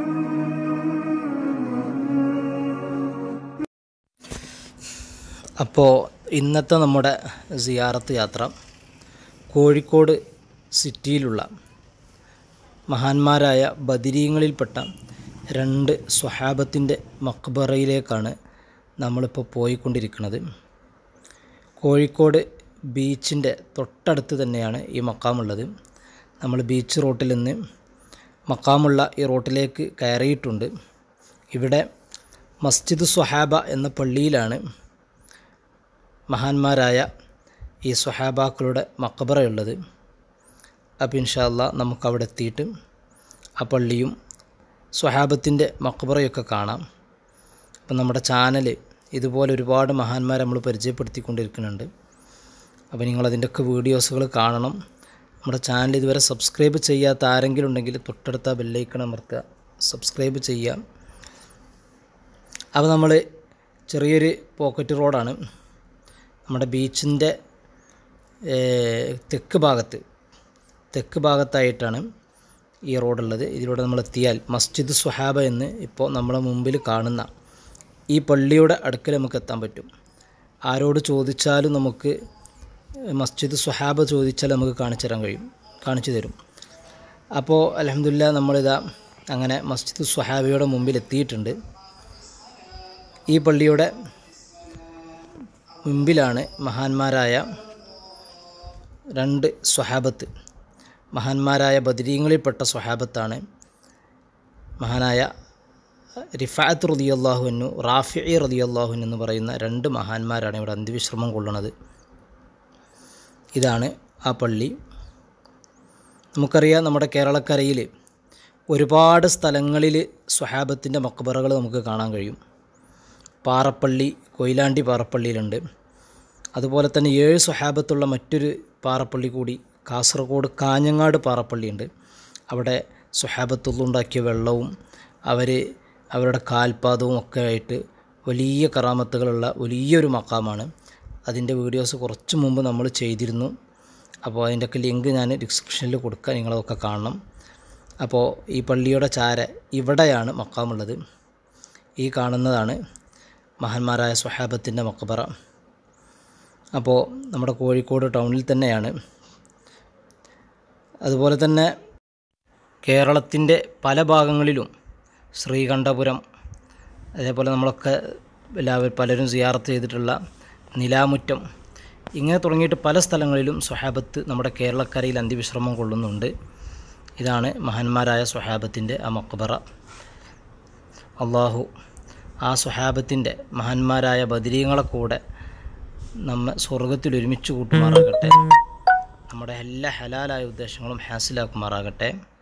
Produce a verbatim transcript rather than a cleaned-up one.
അപ്പോൾ ഇന്നത്തെ നമ്മുടെ സിയാറത്ത് യാത്ര കോഴിക്കോട് സിറ്റിയിലുള്ള മഹാന്മാരായ ബദരീങ്ങളിൽപ്പെട്ട രണ്ട് സ്വഹാബത്തിൻ്റെ മക്ബറയിലേക്കാണ് നമ്മളിപ്പോൾ പോയിക്കൊണ്ടിരിക്കുന്നത്. കോഴിക്കോട് ബീച്ചിൻ്റെ തൊട്ടടുത്ത് തന്നെയാണ് ഈ മക്കാമുള്ളത്. നമ്മൾ ബീച്ച് റോട്ടിൽ നിന്ന് മക്കാമുള്ള ഈ റോട്ടിലേക്ക് കയറിയിട്ടുണ്ട്. ഇവിടെ മസ്ജിദ് സ്വഹാബ എന്ന പള്ളിയിലാണ് മഹാന്മാരായ ഈ സ്വഹാബാക്കളുടെ മക്ബറയുള്ളത്. അപ്പോൾ ഇൻഷാ അല്ലാ നമുക്കവിടെ എത്തിയിട്ട് ആ പള്ളിയും സ്വഹാബത്തിൻ്റെ മക്ബറയൊക്കെ കാണാം. അപ്പം നമ്മുടെ ചാനൽ ഇതുപോലെ ഒരുപാട് മഹാന്മാരെ നമ്മൾ പരിചയപ്പെടുത്തിക്കൊണ്ടിരിക്കുന്നുണ്ട്. അപ്പോൾ നിങ്ങളതിൻ്റെയൊക്കെ വീഡിയോസുകൾ കാണണം. നമ്മുടെ ചാനൽ ഇതുവരെ സബ്സ്ക്രൈബ് ചെയ്യാത്ത ആരെങ്കിലും ഉണ്ടെങ്കിൽ തൊട്ടടുത്ത ബെല്ലൈക്കൺ അമർത്തുക, സബ്സ്ക്രൈബ് ചെയ്യുക. അപ്പോൾ നമ്മൾ ചെറിയൊരു പോക്കറ്റ് റോഡാണ്. നമ്മുടെ ബീച്ചിൻ്റെ തെക്ക് ഭാഗത്ത് തെക്ക് ഭാഗത്തായിട്ടാണ് ഈ റോഡുള്ളത്. ഇതിലൂടെ നമ്മൾ എത്തിയാൽ മസ്ജിദ് സ്വഹാബ എന്ന് ഇപ്പോൾ നമ്മളെ മുമ്പിൽ കാണുന്ന ഈ പള്ളിയുടെ അടുക്കൽ നമുക്ക് എത്താൻ പറ്റും. ആരോട് ചോദിച്ചാലും നമുക്ക് മസ്ജിദ് സ്വഹാബ ചോദിച്ചാൽ നമുക്ക് കാണിച്ചു തരാൻ കഴിയും, കാണിച്ചു തരും. അപ്പോൾ അൽഹംദുലില്ലാ നമ്മളിതാ അങ്ങനെ മസ്ജിദ് സ്വഹാബയുടെ മുമ്പിൽ എത്തിയിട്ടുണ്ട്. ഈ പള്ളിയുടെ മുമ്പിലാണ് മഹാന്മാരായ രണ്ട് സ്വഹാബത്ത്, മഹാന്മാരായ ബദരീങ്ങളിൽപ്പെട്ട സ്വഹാബത്താണ്. മഹാനായ റിഫാഅത്ത് റളിയല്ലാഹു അൻഹു, റാഫിഇ റളിയല്ലാഹു അൻഹു എന്ന് പറയുന്ന രണ്ട് മഹാന്മാരാണ് ഇവിടെ അന്ത്യവിശ്രമം കൊള്ളുന്നത്. ഇതാണ് ആ പള്ളി. നമുക്കറിയാം നമ്മുടെ കേരളക്കരയിൽ ഒരുപാട് സ്ഥലങ്ങളിൽ സ്വഹാബത്തിൻ്റെ മക്ബറകൾ നമുക്ക് കാണാൻ കഴിയും. പാറപ്പള്ളി, കൊയിലാണ്ടി പാറപ്പള്ളിയിലുണ്ട്. അതുപോലെ തന്നെ ഏഴ് സ്വഹാബത്തുള്ള മറ്റൊരു പാറപ്പള്ളി കൂടി കാസർഗോഡ് കാഞ്ഞങ്ങാട് പാറപ്പള്ളിയുണ്ട്. അവിടെ സ്വഹാബത്തുള്ളുണ്ടാക്കിയ വെള്ളവും അവർ അവരുടെ കാൽപാദവും ഒക്കെ ആയിട്ട് വലിയ കറാമത്തുകളുള്ള വലിയൊരു മക്കാമാണ്. അതിൻ്റെ വീഡിയോസ് കുറച്ച് മുമ്പ് നമ്മൾ ചെയ്തിരുന്നു. അപ്പോൾ അതിൻ്റെയൊക്കെ ലിങ്ക് ഞാൻ ഡിസ്ക്രിപ്ഷനിൽ കൊടുക്കുക, നിങ്ങളതൊക്കെ കാണണം. അപ്പോൾ ഈ പള്ളിയുടെ ചാര ഇവിടെയാണ് മക്കാമുള്ളത്. ഈ കാണുന്നതാണ് മഹാന്മാരായ സ്വഹാബത്തിൻ്റെ മക്ബറ. അപ്പോൾ നമ്മുടെ കോഴിക്കോട് ടൗണിൽ തന്നെയാണ്. അതുപോലെ തന്നെ കേരളത്തിൻ്റെ പല ഭാഗങ്ങളിലും ശ്രീകണ്ഠപുരം, അതേപോലെ നമ്മളൊക്കെ എല്ലാവരും പലരും സിയാറത്ത് ചെയ്തിട്ടുള്ള നിലാമുറ്റം, ഇങ്ങനെ തുടങ്ങിയിട്ട് പല സ്ഥലങ്ങളിലും സ്വഹാബത്ത് നമ്മുടെ കേരളക്കരയിൽ അന്ത്യവിശ്രമം കൊള്ളുന്നുണ്ട്. ഇതാണ് മഹാന്മാരായ സ്വഹാബത്തിൻ്റെ ആ മക്ബറ. അള്ളാഹു ആ സ്വഹാബത്തിൻ്റെ മഹാന്മാരായ ബദരീങ്ങളെ കൂടെ നമ്മെ സ്വർഗത്തിൽ ഒരുമിച്ച് കൂട്ടുമാറാകട്ടെ. നമ്മുടെ എല്ലാ ഹലാലായ ഉദ്ദേശങ്ങളും ഹാസിലാക്കുമാറാകട്ടെ.